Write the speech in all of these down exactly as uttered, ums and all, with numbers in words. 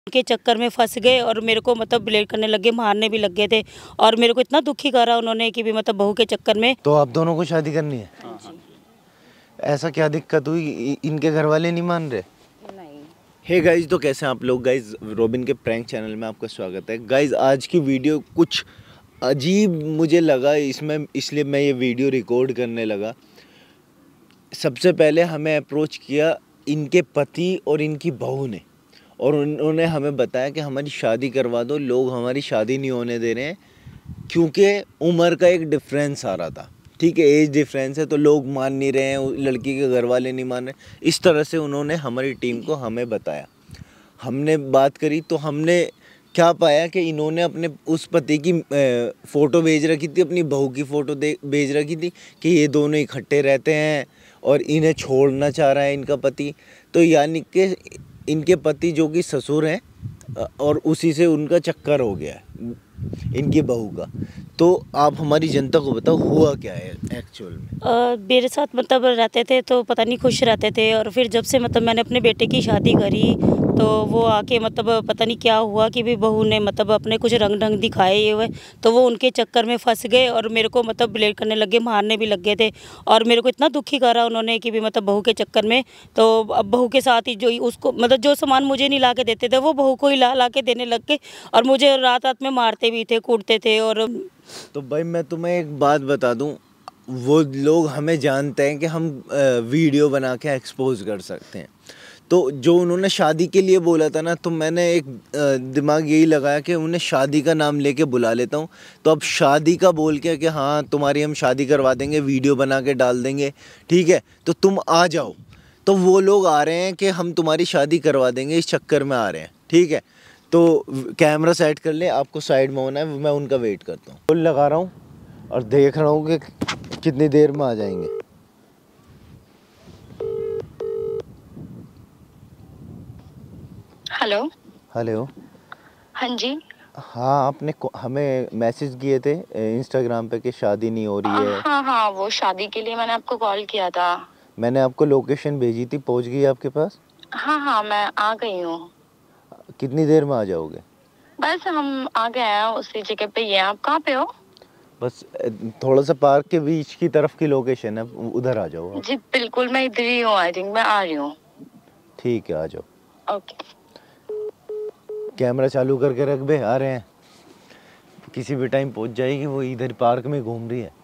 के चक्कर में फंस गए और मेरे को मतलब ब्लेड करने लगे, मारने भी लग गए थे और मेरे को इतना दुखी करा उन्होंने कि भी मतलब बहू के चक्कर में। तो आप दोनों को शादी करनी है? हाँ, हाँ। ऐसा क्या दिक्कत हुई? इनके घर वाले नहीं मान रहे? नहीं। हे गाइज, तो कैसे हैं आप लोग? गाइज, रॉबिन के प्रैंक चैनल में आपका स्वागत है। गाइज, आज की वीडियो कुछ अजीब मुझे लगा इसमें, इसलिए मैं ये वीडियो रिकॉर्ड करने लगा। सबसे पहले हमें अप्रोच किया इनके पति और इनकी बहू ने, और उन्होंने हमें बताया कि हमारी शादी करवा दो। लोग हमारी शादी नहीं होने दे रहे हैं क्योंकि उम्र का एक डिफरेंस आ रहा था। ठीक है, एज डिफरेंस है, तो लोग मान नहीं रहे हैं, लड़की के घर वाले नहीं मान रहे। इस तरह से उन्होंने हमारी टीम को हमें बताया। हमने बात करी तो हमने क्या पाया कि इन्होंने अपने उस पति की फ़ोटो भेज रखी थी, अपनी बहू की फ़ोटो दे भेज रखी थी कि ये दोनों इकट्ठे रहते हैं और इन्हें छोड़ना चाह रहा है इनका पति। तो यानी कि इनके पति जो कि ससुर हैं, और उसी से उनका चक्कर हो गया है इनकी बहू का। तो आप हमारी जनता को बताओ हुआ क्या है एक्चुअल में? आ, मेरे साथ मतलब रहते थे तो पता नहीं खुश रहते थे, और फिर जब से मतलब मैंने अपने बेटे की शादी करी तो वो आके मतलब पता नहीं क्या हुआ कि भी बहू ने मतलब अपने कुछ रंग ढंग दिखाए ये हुए, तो वो उनके चक्कर में फंस गए और मेरे को मतलब ब्लेड करने लगे, मारने भी लग गए थे और मेरे को इतना दुखी करा उन्होंने कि भी मतलब बहू के चक्कर में। तो अब बहू के साथ ही जो उसको मतलब जो सामान मुझे नहीं ला के देते थे वो बहू को ही ला ला के देने लग गए, और मुझे रात रात में मारते भी थे, कूटते थे। और तो भाई मैं तुम्हें एक बात बता दूं, वो लोग हमें जानते हैं कि हम वीडियो बना के एक्सपोज कर सकते हैं। तो जो उन्होंने शादी के लिए बोला था ना, तो मैंने एक दिमाग यही लगाया कि उन्हें शादी का नाम लेके बुला लेता हूँ। तो अब शादी का बोल के कि हाँ तुम्हारी हम शादी करवा देंगे, वीडियो बना के डाल देंगे, ठीक है, तो तुम आ जाओ। तो वो लोग आ रहे हैं कि हम तुम्हारी शादी करवा देंगे, इस चक्कर में आ रहे हैं, ठीक है। तो कैमरा सेट कर ले, आपको साइड में होना है, मैं उनका वेट करता हूँ। फुल लगा रहा हूँ और देख रहा हूँ कि कितनी देर में आ जाएंगे। Hello hello. हाँ जी। हाँ, आपने हमें मैसेज किए थे इंस्टाग्राम पे कि शादी नहीं हो रही है। हाँ हाँ, वो शादी के लिए मैंने आपको कॉल किया था। मैंने आपको लोकेशन भेजी थी, पहुंच गई आपके पास? हाँ हाँ, मैं आ गई हूँ। कितनी देर में आ जाओगे? बस हम आ गए हैं, उसी जगह पे ही हैं। आप कहाँ पे हो? बस थोड़ा सा पार्क के बीच की तरफ की लोकेशन है, उधर आ जाओ आप। जी बिल्कुल, मैं इधर ही हूँ। आई थिंक मैं आ रही हूँ। ठीक है, आ जाओ। ओके। कैमरा चालू करके रख बे, आ रहे हैं। किसी भी टाइम पहुंच जाएगी, वो इधर पार्क में घूम रही है।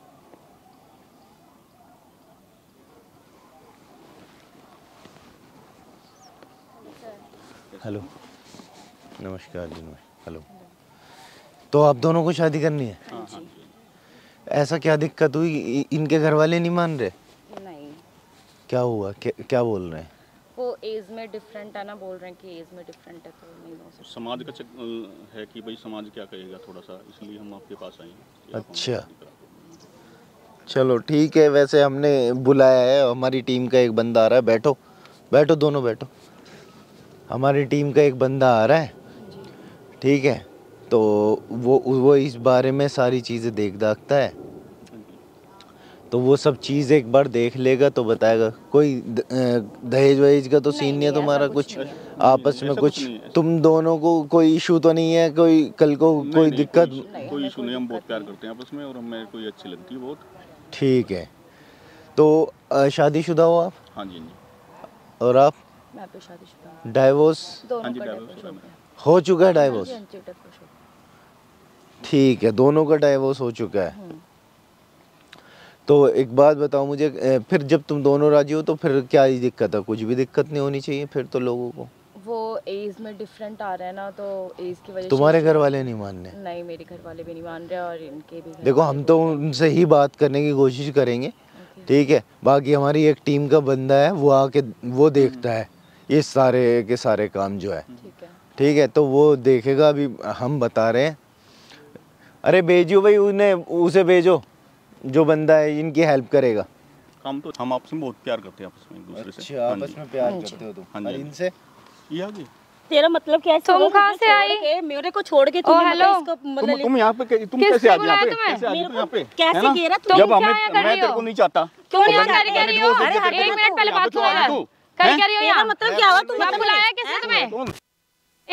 हेलो, नमस्कार जी। हेलो। तो आप दोनों को शादी करनी है? हाँ हाँ। ऐसा क्या दिक्कत हुई? इनके घर वाले नहीं मान रहे? नहीं। क्या हुआ? क्या, क्या बोल रहे हैं? वो एज में डिफरेंट है ना, बोल रहे हैं कि एज में डिफरेंट है तो नहीं हो सकता। समाज का चक है कि भाई समाज क्या कहेगा थोड़ा सा, इसलिए हम आपके पास आए हैं। अच्छा, चलो ठीक है। वैसे हमने बुलाया है, हमारी टीम का एक बंदा आ रहा है। बैठो बैठो, दोनों बैठो। हमारी टीम का एक बंदा आ रहा है, ठीक है। तो वो वो इस बारे में सारी चीज़ें देख दाखता है, तो वो सब चीज़ एक बार देख लेगा तो बताएगा। कोई दहेज वहेज का तो सीन नहीं है तुम्हारा? कुछ आपस में कुछ तुम दोनों को कोई इशू तो नहीं है? कोई कल को कोई दिक्कत? कोई इशू नहीं, हम बहुत प्यार करते हैं आपस में और हमें कोई अच्छी लगती है बहुत। ठीक है। तो शादीशुदा हो आप? हाँ जी। और आप? मैं तो शादीशुदा। डाइवोर्स? हाँ जी, डाइवोर्स हो चुका है। डाइवोर्स? ठीक है, दोनों का डाइवोर्स हो चुका है। तो एक बात बताओ मुझे, फिर जब तुम दोनों राजी हो तो फिर क्या ही दिक्कत है? कुछ भी दिक्कत नहीं होनी चाहिए फिर तो लोगों को। वो एज में डिफरेंट आ रहा है ना, तो एज की वजह से। तुम्हारे घर वाले नहीं मान रहे? नहीं, मेरे घर वाले भी नहीं मान रहे और इनके भी। देखो, हम तो उनसे ही बात करने की कोशिश करेंगे, ठीक है। बाकी हमारी एक टीम का बंदा है, वो आके वो देखता है ये सारे के सारे काम जो है, ठीक है। तो वो देखेगा, अभी हम बता रहे हैं। अरे भेजियो भाई, उन्हें उसे भेजो जो बंदा है, इनकी हेल्प करेगा। हम तो हम आपस में बहुत प्यार करते हैं, आपस में एक दूसरे से। अच्छा, आपस में प्यार करते हो तुम? और इनसे? ये आ गई। तेरा मतलब क्या है? तुम कहाँ से आई? मेरे को छोड़ के तुम मतलब तुम तुम यहाँ पे तुम कैसे आ गई यहाँ पे? कैसे आ गई तुम यहाँ पे? कैसे गिरा तुम? जब हमें मैं तेरे को नहीं चाहता। क्यों नहीं कर रही हो? एक मिनट पहले बात सुनो। कर क्या रही हो यहाँ? मतलब क्या हुआ? तुम बुलाया किसने तुम्हें?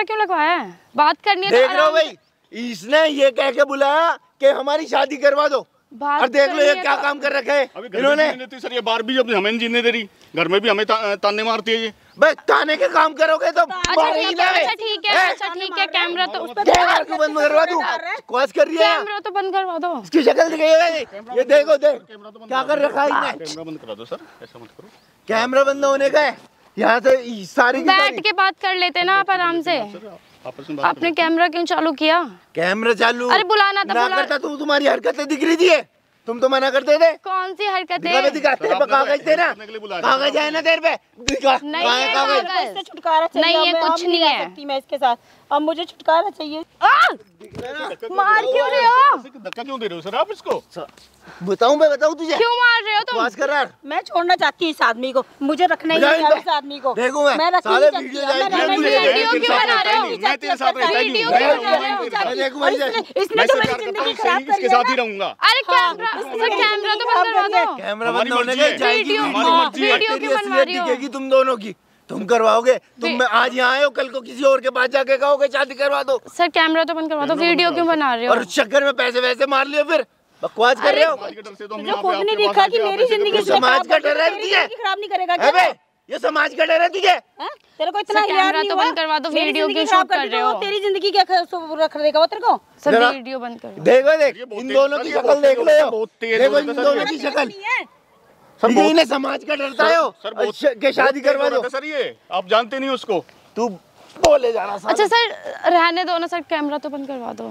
कैमरा क्यों लगवाया है? बात करनी है तो देख रहे हो आराम से- भाई, इसने ये कह के बुलाया कि हमारी शादी करवा दो, बात और देख लो ये करनी है क्या तो- काम कर रखे है अभी घर में इन्होंने। जीने देती सर, ये बाहर भी अब हमें नहीं जीने दे रही, घर में भी हमें ता, ताने मारती है ये। भाई थाने के काम करोगे तो अच्छा ठीक है, अच्छा ठीक है, अच्छा ठीक है, कैमरा तो कैमरा क्यों बंद करवा दूं? क्वास कर रही है, कैमरा तो बंद करवा दो। इसकी शक्ल दिखाइए, ये देखो देख क्या कर रखा है इसने। कैमरा बंद करा दो सर, ऐसा मत करो। कैमरा बंद होने का है, यहाँ से सारी की बैठ सारी के बात कर लेते ना आप आराम से। आपस में बात आपने कैमरा क्यों चालू किया? कैमरा चालू अरे बुलाना था, ना बुला- करता तू, तुम्हारी हरकतें दिख रही थी, तुम तो मना करते थे। कौन सी हरकतें? दिखा बे, दिखा तेरे पे कागज थे ना, कागज है ना तेरे पे, दिखा नहीं कहाँ है है कागज? कागज। इससे छुटकारा चाहिए, नहीं, ये हमें, कुछ हम नहीं रह है। सकती मैं इसके साथ, अब मुझे छुटकारा चाहिए। मार क्यों रहे हो? धक्का क्यों दे रहे हो सर आप इसको? बताऊं मैं बताऊं तुझे, क्यों मार रहे हो तुम? क्वास कर रहा है। मैं छोड़ना चाहती हूँ इस आदमी को, मुझे रखना ही बुझा नहीं है इनको। इस आदमी को। देखो मैं, मैं रखना साले नहीं चाहती, वीडियो मैं जाएगी, रहना वीडियो नहीं वीडियो चाहती। क्यों बना रहे हो? मैं तेरे साथ रहता ही नहीं वीडियो हूँ। क्यों बना रहे हो? अरे देखो और भाई, इसने इसने मैं तो सिर्फ मेरी करता जिंदगी हूँ, खराब कर इसके दिया साथ ही ना। रहूंगा। अरे कैमरा सर, कैमरा तो बंद करवा दो। कैमरा हमारी बंद होने मर्जी का है। जाएगी, वीडियो- हमारी हाँ, मर्जी है। वीडियो तेरी क्यों बनवा असलियत रही हो? दिखेगी तुम दोनों की, तुम करवाओगे, तुम मैं आज यहाँ आए हो, कल को किसी और के पास जाके कहोगे शादी करवा दो, सर कैमरा तो बंद करवा दो। वीडियो क्यों बना रहे हो? और उस चक्कर में पैसे वैसे मार लियो, फिर बकवास कर रहे हो। समाज के डर से तो हम तुझे यहाँ पे खुद नहीं आपके पास दिखा आके कि आप मेरी ऐसे जिंदगी करो। इसने समाज खराब का कर दी, डर है तेरी तुझे? जिंदगी खराब नहीं करेगा क्या? अबे ये समाज का डर है तुझे? हाँ? तेरे को इतना सर, हिलार कैमरा नहीं तो हुआ? बंद करवा दो, मेरी वीडियो जिंदगी क्यों खराब शूट कर कर दी रहे तो हो? वो तेरी जिंदगी क्या ख- सो- रख देगा वो तेरे को? सर जरा- वीडियो बंद कर दो। देखो देख, ये बहुत इन तेज दोनों सर, की ये शक्ल बहुत देख तेज लो, होता है, बहुत तेज देखो होता इन है सर, दोनों ये। की शक्ल, नहीं है। ठीक है, इन्हें समाज का डरता है हो, सर बहुत अच्छा, के शादी करवा दो। सर, ये आप जानते नहीं उसको। तू बोले जा रहा अच्छा सर रहने दो ना सर, कैमरा तो बंद करवा दो।